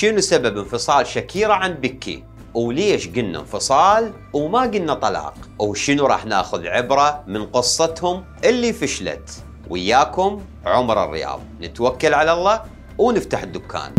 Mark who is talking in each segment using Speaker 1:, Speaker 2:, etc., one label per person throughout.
Speaker 1: شنو سبب انفصال شاكيرا عن بيكي؟ وليش قلنا انفصال وما قلنا طلاق؟ وشنو راح ناخذ عبرة من قصتهم اللي فشلت؟ وياكم عمر الرياض، نتوكل على الله ونفتح الدكان.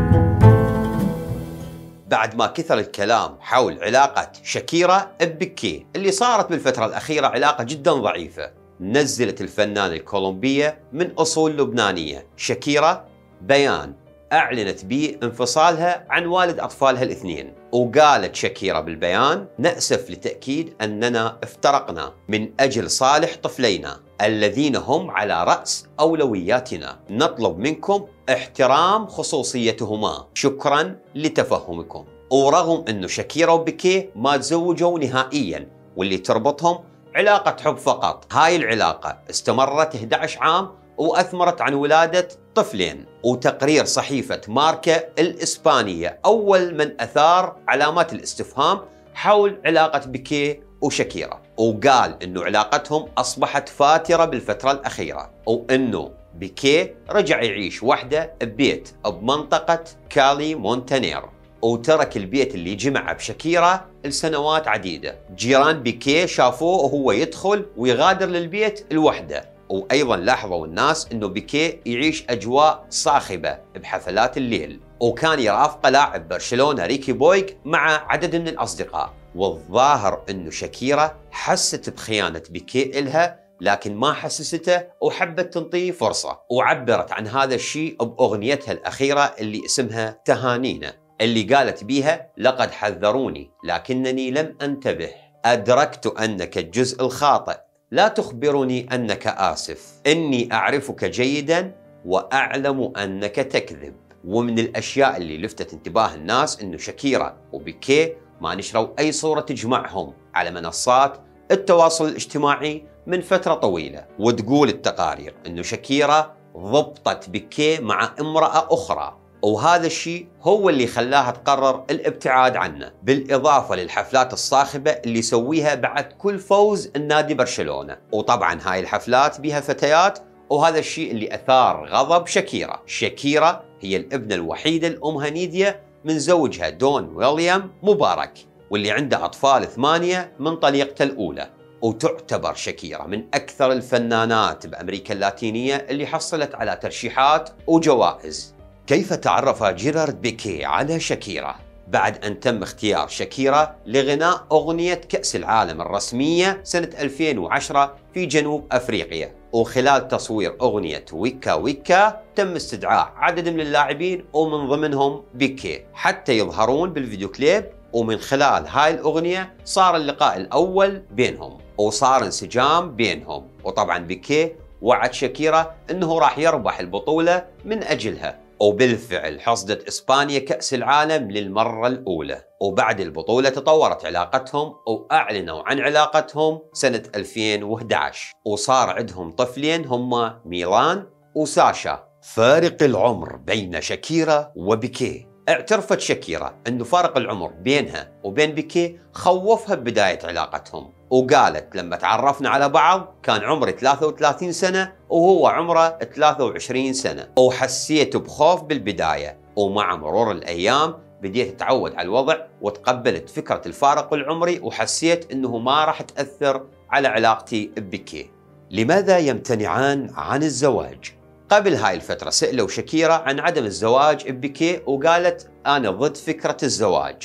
Speaker 1: بعد ما كثر الكلام حول علاقة شاكيرا ببيكي اللي صارت بالفترة الأخيرة علاقة جدا ضعيفة، نزلت الفنانة الكولومبية من أصول لبنانية شاكيرا بيان أعلنت به انفصالها عن والد أطفالها الاثنين. وقالت شاكيرا بالبيان: نأسف لتأكيد أننا افترقنا من أجل صالح طفلينا الذين هم على رأس أولوياتنا. نطلب منكم احترام خصوصيتهما. شكرا لتفهمكم. ورغم أنه شاكيرا وبيكي ما تزوجوا نهائيا واللي تربطهم علاقة حب فقط، هاي العلاقة استمرت 11 عام وأثمرت عن ولادة طفلين. وتقرير صحيفة ماركا الإسبانية أول من أثار علامات الاستفهام حول علاقة بيكي وشاكيرا، وقال إنه علاقتهم أصبحت فاترة بالفترة الأخيرة، وإنه بيكي رجع يعيش وحده ببيت بمنطقة كالي مونتانير، وترك البيت اللي جمع بشاكيرا لسنوات عديدة. جيران بيكي شافوه وهو يدخل ويغادر للبيت لوحده، وأيضا لاحظوا الناس أنه بيكي يعيش أجواء صاخبة بحفلات الليل، وكان يرافقه لاعب برشلونة ريكي بويغ مع عدد من الأصدقاء. والظاهر أنه شاكيرا حست بخيانة بيكي إلها لكن ما حسسته وحبت تنطيه فرصة، وعبرت عن هذا الشيء بأغنيتها الأخيرة اللي اسمها تهانينا، اللي قالت بيها: لقد حذروني لكنني لم أنتبه، أدركت أنك الجزء الخاطئ، لا تخبرني أنك آسف، إني أعرفك جيدا وأعلم أنك تكذب. ومن الأشياء اللي لفتت انتباه الناس إنه شاكيرا وبيكي ما نشروا أي صورة تجمعهم على منصات التواصل الاجتماعي من فترة طويلة. وتقول التقارير إنه شاكيرا ضبطت بيكي مع امرأة أخرى، وهذا الشيء هو اللي خلاها تقرر الابتعاد عنه، بالإضافة للحفلات الصاخبة اللي يسويها بعد كل فوز النادي برشلونة. وطبعا هاي الحفلات بها فتيات، وهذا الشيء اللي أثار غضب شاكيرا. شاكيرا هي الابنة الوحيدة لأمها نيديا من زوجها دون ويليام مبارك، واللي عنده أطفال 8 من طليقته الأولى. وتعتبر شاكيرا من أكثر الفنانات بأمريكا اللاتينية اللي حصلت على ترشيحات وجوائز. كيف تعرف جيرارد بيكي على شاكيرا؟ بعد أن تم اختيار شاكيرا لغناء أغنية كأس العالم الرسمية سنة 2010 في جنوب أفريقيا، وخلال تصوير أغنية ويكا ويكا تم استدعاء عدد من اللاعبين ومن ضمنهم بيكي حتى يظهرون بالفيديو كليب، ومن خلال هاي الأغنية صار اللقاء الأول بينهم وصار انسجام بينهم. وطبعا بيكي وعد شاكيرا أنه راح يربح البطولة من أجلها، وبالفعل حصدت إسبانيا كأس العالم للمرة الأولى. وبعد البطولة تطورت علاقتهم وأعلنوا عن علاقتهم سنة 2011، وصار عندهم طفلين هما ميلان وساشا. فارق العمر بين شاكيرا وبيكي. اعترفت شاكيرا أنه فارق العمر بينها وبين بيكي خوفها ببداية علاقتهم، وقالت: لما تعرفنا على بعض كان عمري 33 سنة وهو عمره 23 سنة، وحسيت بخوف بالبداية، ومع مرور الأيام بديت أتعود على الوضع وتقبلت فكرة الفارق العمري، وحسيت أنه ما راح تأثر على علاقتي ببيكي. لماذا يمتنعان عن الزواج؟ قبل هاي الفترة سألوا شاكيرا عن عدم الزواج ببيكي، وقالت: أنا ضد فكرة الزواج.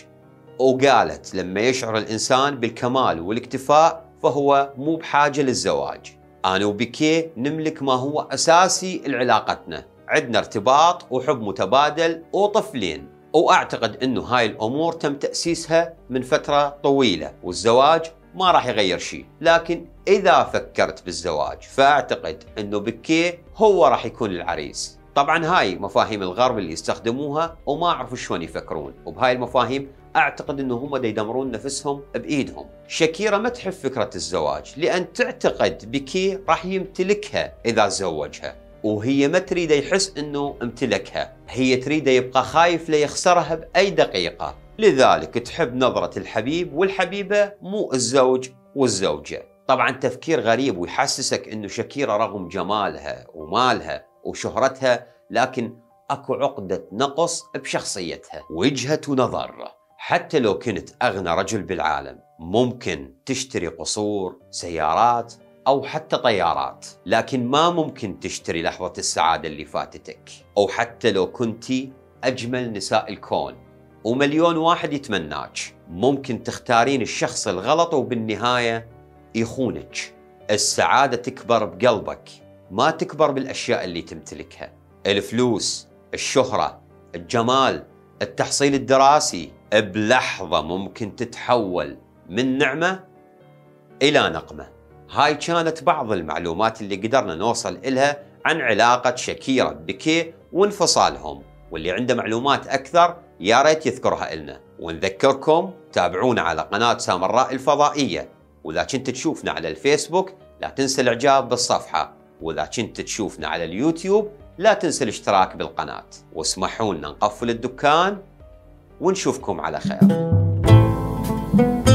Speaker 1: وقالت: لما يشعر الإنسان بالكمال والاكتفاء فهو مو بحاجة للزواج. أنا وبيكي نملك ما هو أساسي لعلاقتنا، عندنا ارتباط وحب متبادل وطفلين، وأعتقد أنه هاي الأمور تم تأسيسها من فترة طويلة، والزواج ما راح يغير شيء. لكن إذا فكرت بالزواج فأعتقد أنه بيكي هو راح يكون العريس. طبعا هاي مفاهيم الغرب اللي يستخدموها وما أعرف شلون يفكرون، وبهاي المفاهيم أعتقد أنه هم دا يدمرون نفسهم بإيدهم. شاكيرا ما تحب فكرة الزواج لأن تعتقد بيكي راح يمتلكها إذا زوجها، وهي ما تريد يحس أنه امتلكها، هي تريد يبقى خايف ليخسرها بأي دقيقة. لذلك تحب نظرة الحبيب والحبيبة، مو الزوج والزوجة. طبعا تفكير غريب ويحسسك أنه شاكيرا رغم جمالها ومالها وشهرتها لكن اكو عقدة نقص بشخصيتها. وجهة نظر: حتى لو كنت أغنى رجل بالعالم ممكن تشتري قصور، سيارات أو حتى طيارات، لكن ما ممكن تشتري لحظة السعادة اللي فاتتك. أو حتى لو كنتي أجمل نساء الكون ومليون واحد يتمناك، ممكن تختارين الشخص الغلط وبالنهاية يخونك. السعادة تكبر بقلبك، ما تكبر بالأشياء اللي تمتلكها. الفلوس، الشهرة، الجمال، التحصيل الدراسي بلحظة ممكن تتحول من نعمة إلى نقمة. هاي كانت بعض المعلومات اللي قدرنا نوصل إلها عن علاقة شاكيرا ببيكيه وانفصالهم، واللي عنده معلومات أكثر يا ريت يذكرها إلنا. ونذكركم تابعونا على قناة سامراء الفضائية، وإذا كنت تشوفنا على الفيسبوك لا تنسى الإعجاب بالصفحة، وإذا كنت تشوفنا على اليوتيوب لا تنسى الاشتراك بالقناة. واسمحوا لنا نقفل الدكان ونشوفكم على خير.